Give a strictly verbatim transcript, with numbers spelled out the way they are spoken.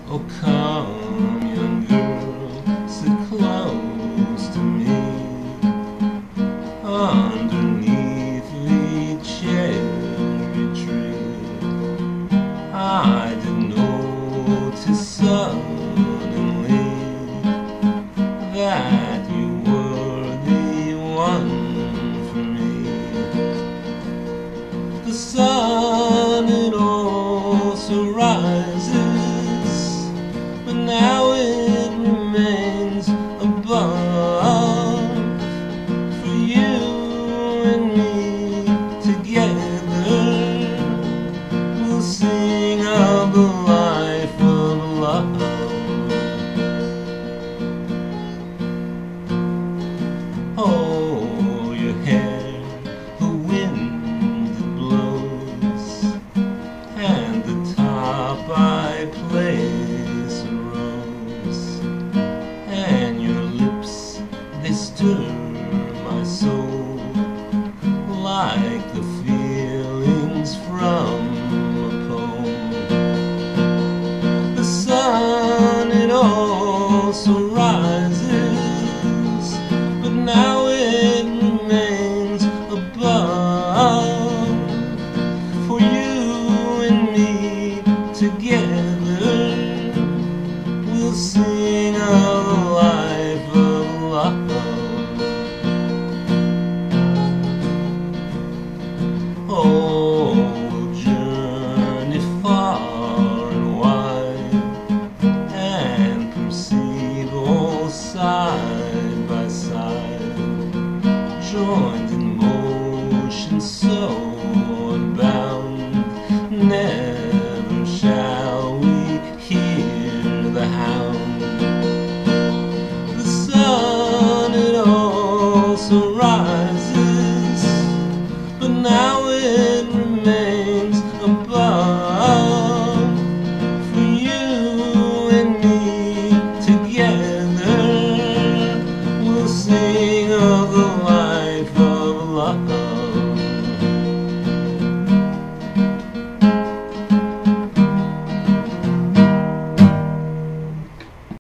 Oh, come, young girl, sit close to me, underneath the cherry tree. I did notice suddenly that you were the one for me. The sun, it also rises, but now it remains above. For you and me together, we'll sing of the life of love. Oh, your hair, the wind that blows, and the top I place a rose, and your lips, they stir my soul like the feelings from a poem. The sun, it also rises, but now it remains above. For you and me together, we'll sing of the life of love. Oh, we'll journey far and wide, and perceive all side by side, joined in motion so unbound. Never shall we hear the hound. The sun, it also rises, but now it remains above. For you and